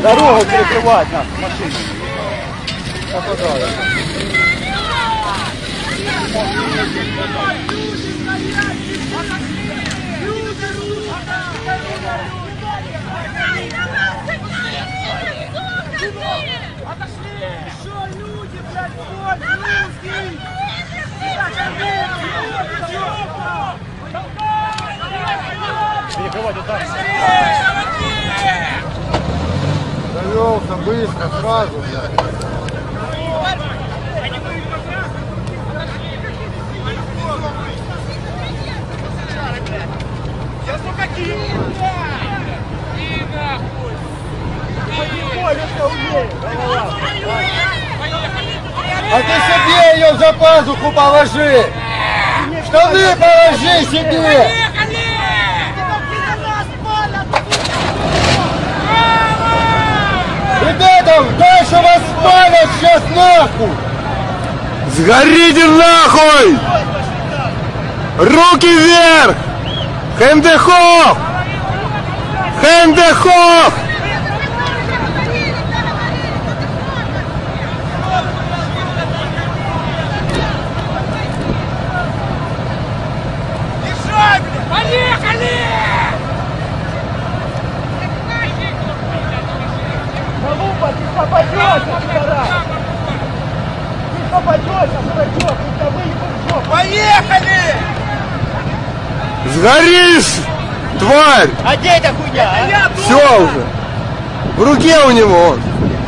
Дорогу перекрывать нас, машины. Перекрывать так. Завелся быстро, сразу, блядь. Сейчас ну какие? И нахуй! А ты себе ее за пазуху положи! Штаны положи себе! Ребята, дальше вас спалят сейчас нахуй! Сгорите нахуй! Руки вверх! Хендехов! Хендехов! Поехали! Залупа, ты попадешь, пидорас! Ты попадешь, дурачок, ты там выебал. Поехали! Сгоришь, тварь! А где эта хуйня, а? Все уже! В руке у него!